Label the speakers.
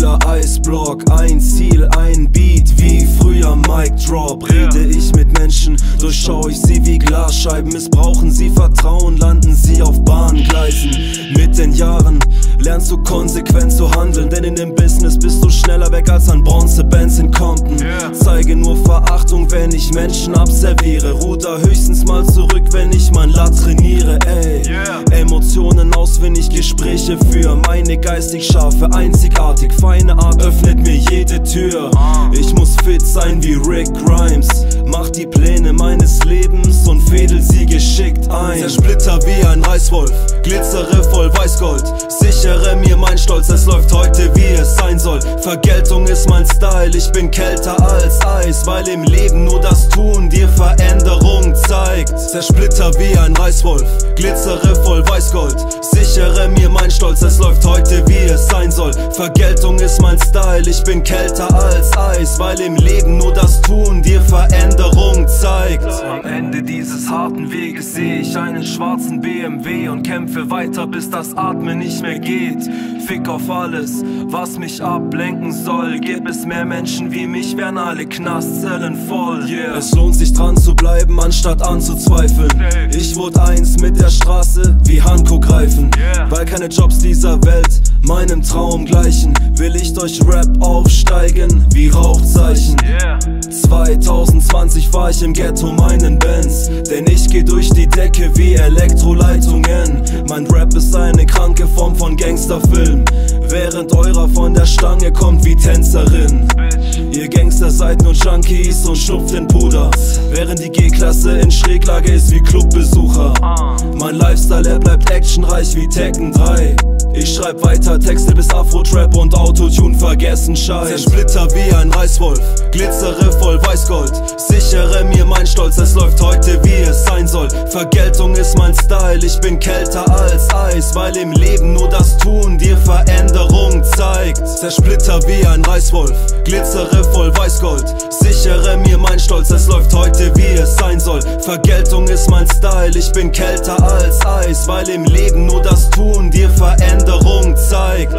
Speaker 1: neuer Eisblock, ein Ziel, ein Beat, wie früher Mic Drop. Rede ich mit Menschen, durchschau ich sie wie Glasscheiben. Missbrauchen sie Vertrauen, landen sie auf Bahngleisen. Mit den Jahren lernst du konsequent zu handeln, denn in dem Business bist du schneller weg als an Bronze-Bands in Compton. Zeige nur Verachtung, wenn ich Menschen abserviere. Ruder höchstens mal zurück, wenn ich mein Lat trainiere, ey. Emotionen auswendig, Gespräche für meine geistig scharfe, einzigartig feine Art öffnet mir jede Tür. Ich muss fit sein wie Rick Grimes, mach die Pläne meines Lebens und fädel sie geschickt ein. Zersplitter wie ein Reißwolf, glitzere voll Weißgold, sichere mir mein Stolz, es läuft heute wie es sein soll. Vergeltung ist mein Style, ich bin kälter als Eis, weil im Leben nur das Tun dir Veränderung zeigt. Zersplitter wie ein Reißwolf, glitzere voll Weißgold, sichere mir mein Stolz, es läuft heute wie es sein soll. Vergeltung ist mein Style, ich bin kälter als Eis, weil im Leben nur das Tun dir Veränderung zeigt. Am Ende dieses harten Weges sehe ich einen schwarzen BMW und kämpfe weiter, bis das Atmen nicht mehr geht. Fick auf alles, was mich ablenken soll. Gäbe es mehr Menschen wie mich, wären alle Knastzellen voll. Es lohnt sich dran zu bleiben, anstatt anzuzweifeln. Ich wurde eins mit der Straße, wie Hanko greifen. Weil keine Jobs dieser Welt meinem Traum gleichen, will ich durch Rap aufsteigen, wie Rauchzeichen. 2020 fahr ich im Ghetto meinen Benz, denn ich geh durch die Decke wie Elektroleitungen. Mein Rap ist eine kranke Form von Gangsterfilm, während eurer von der Stange kommt wie Tänzerin. Ihr Gangster seid nur Junkies und schnupft in Puder, während die G-Klasse in Schräglage ist wie Clubbesucher. Mein Lifestyle, er bleibt actionreich wie Tekken 3. Ich schreib weiter Texte bis Afro-Trap und Autotune vergessen Scheiß. Zersplitter wie ein Reißwolf, glitzere voll Weißgold, sichere mir mein Stolz, es läuft heute wie es sein soll. Vergeltung ist mein Style, ich bin kälter als Eis, weil im Leben nur das Tun dir Veränderung zeigt. Zersplitter wie ein Reißwolf, glitzere voll Weißgold, sichere mir mein Stolz, es läuft heute wie es sein soll. Vergeltung ist mein Style, ich bin kälter als Eis, weil im Leben nur das Tun dir Veränderung zeigt.